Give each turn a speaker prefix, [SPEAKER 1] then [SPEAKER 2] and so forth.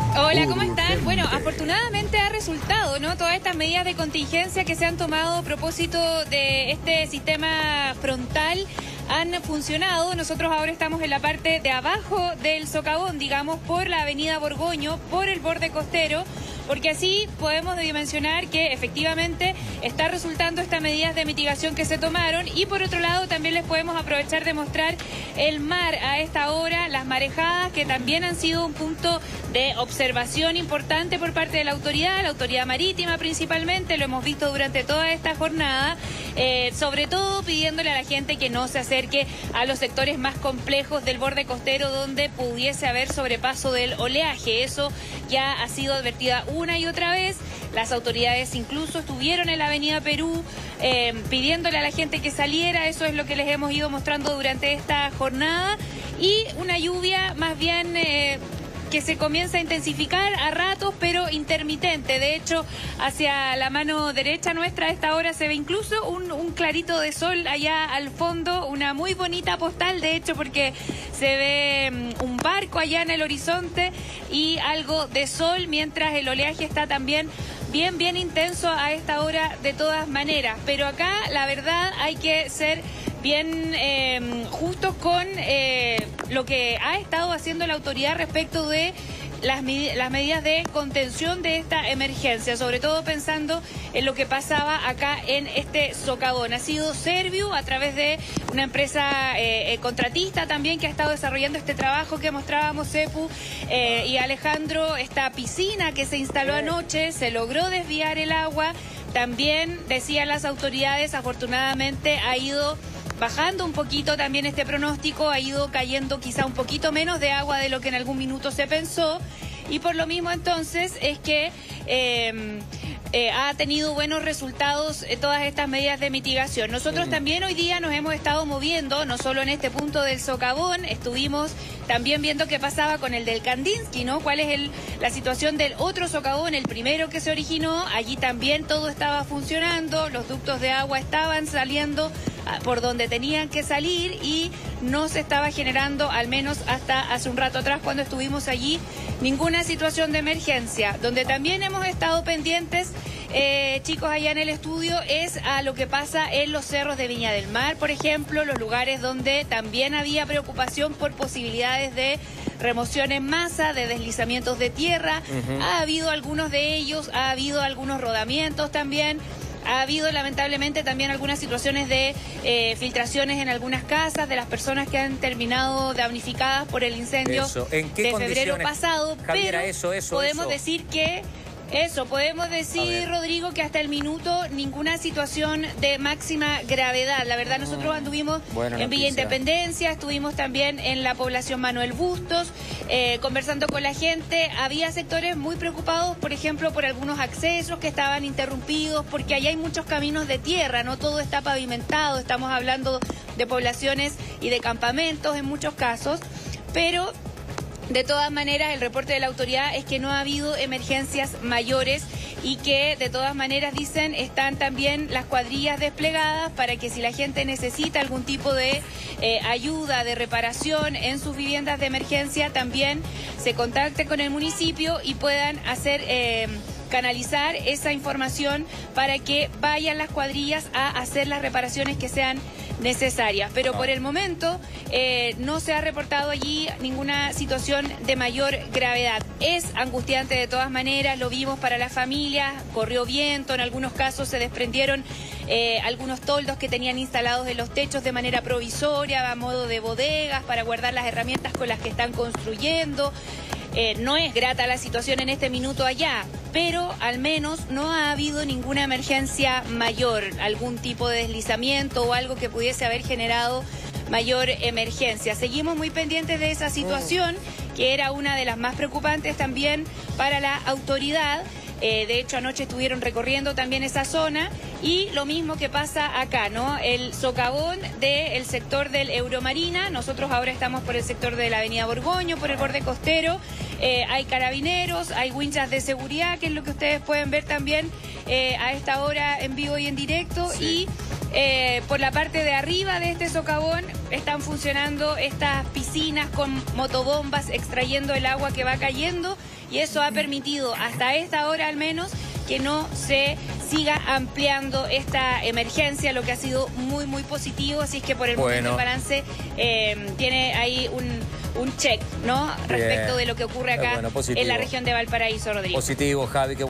[SPEAKER 1] Hola, ¿cómo están? Bueno, afortunadamente ha resultado, ¿no? Todas estas medidas de contingencia que se han tomado a propósito de este sistema frontal han funcionado. Nosotros ahora estamos en la parte de abajo del socavón, digamos, por la avenida Borgoño, por el borde costero, porque así podemos dimensionar que efectivamente está resultando estas medidas de mitigación que se tomaron. Y por otro lado también les podemos aprovechar de mostrar el mar a esta hora, las marejadas que también han sido un punto de observación importante por parte de la autoridad marítima principalmente. Lo hemos visto durante toda esta jornada, sobre todo pidiéndole a la gente que no se acerque a los sectores más complejos del borde costero donde pudiese haber sobrepaso del oleaje. Eso ya ha sido advertida una y otra vez. Las autoridades incluso estuvieron en la avenida Perú pidiéndole a la gente que saliera. Eso es lo que les hemos ido mostrando durante esta jornada. Y una lluvia más bien que se comienza a intensificar a ratos, pero intermitente. De hecho, hacia la mano derecha nuestra a esta hora se ve incluso un clarito de sol allá al fondo, una muy bonita postal, de hecho, porque se ve un barco allá en el horizonte y algo de sol, mientras el oleaje está también bien intenso a esta hora de todas maneras. Pero acá, la verdad, hay que ser bien justos con lo que ha estado haciendo la autoridad respecto de las medidas de contención de esta emergencia, sobre todo pensando en lo que pasaba acá en este socavón. Ha sido Serviu, a través de una empresa contratista también que ha estado desarrollando este trabajo que mostrábamos, Cepu y Alejandro. Esta piscina que se instaló anoche, se logró desviar el agua. También, decían las autoridades, afortunadamente ha ido bajando un poquito también este pronóstico, ha ido cayendo quizá un poquito menos de agua de lo que en algún minuto se pensó, y por lo mismo entonces es que ha tenido buenos resultados todas estas medidas de mitigación. Nosotros también hoy día nos hemos estado moviendo, no solo en este punto del socavón, estuvimos también viendo qué pasaba con el del Kandinsky, ¿no? Cuál es la situación del otro socavón, el primero que se originó. Allí también todo estaba funcionando, los ductos de agua estaban saliendo por donde tenían que salir y no se estaba generando, al menos hasta hace un rato atrás cuando estuvimos allí, ninguna situación de emergencia. Donde también hemos estado pendientes, chicos, allá en el estudio, es a lo que pasa en los cerros de Viña del Mar, por ejemplo, los lugares donde también había preocupación por posibilidades de remoción en masa, de deslizamientos de tierra. Ha habido algunos de ellos, ha habido algunos rodamientos también. Ha habido lamentablemente también algunas situaciones de filtraciones en algunas casas de las personas que han terminado damnificadas por el incendio
[SPEAKER 2] ¿En qué
[SPEAKER 1] de febrero pasado.
[SPEAKER 2] Javiera,
[SPEAKER 1] pero podemos decir que podemos decir, Rodrigo, que hasta el minuto ninguna situación de máxima gravedad. La verdad, nosotros anduvimos en Villa Independencia, estuvimos también en la población Manuel Bustos, conversando con la gente. Había sectores muy preocupados, por ejemplo, por algunos accesos que estaban interrumpidos, porque allá hay muchos caminos de tierra, no todo está pavimentado. Estamos hablando de poblaciones y de campamentos en muchos casos, pero de todas maneras, el reporte de la autoridad es que no ha habido emergencias mayores y que de todas maneras, dicen, están también las cuadrillas desplegadas para que si la gente necesita algún tipo de ayuda, de reparación en sus viviendas de emergencia, también se contacte con el municipio y puedan hacer canalizar esa información para que vayan las cuadrillas a hacer las reparaciones que sean necesarias. Pero por el momento no se ha reportado allí ninguna situación de mayor gravedad. Es angustiante de todas maneras, lo vimos para las familias, corrió viento, en algunos casos se desprendieron algunos toldos que tenían instalados en los techos de manera provisoria, a modo de bodegas, para guardar las herramientas con las que están construyendo. No es grata la situación en este minuto allá, pero al menos no ha habido ninguna emergencia mayor, algún tipo de deslizamiento o algo que pudiese haber generado mayor emergencia. Seguimos muy pendientes de esa situación, que era una de las más preocupantes también para la autoridad. De hecho, anoche estuvieron recorriendo también esa zona, y lo mismo que pasa acá, ¿no? El socavón del sector del Euromarina. Nosotros ahora estamos por el sector de la avenida Borgoño, por el borde costero. Hay carabineros, hay winchas de seguridad, que es lo que ustedes pueden ver también a esta hora en vivo y en directo. Sí. Y por la parte de arriba de este socavón están funcionando estas piscinas con motobombas extrayendo el agua que va cayendo y eso ha permitido hasta esta hora al menos que no se siga ampliando esta emergencia, lo que ha sido muy, muy positivo. Así es que por el momento el balance tiene ahí un check, ¿no? Respecto de lo que ocurre acá en la región de Valparaíso, Rodrigo.
[SPEAKER 2] Positivo, Javi.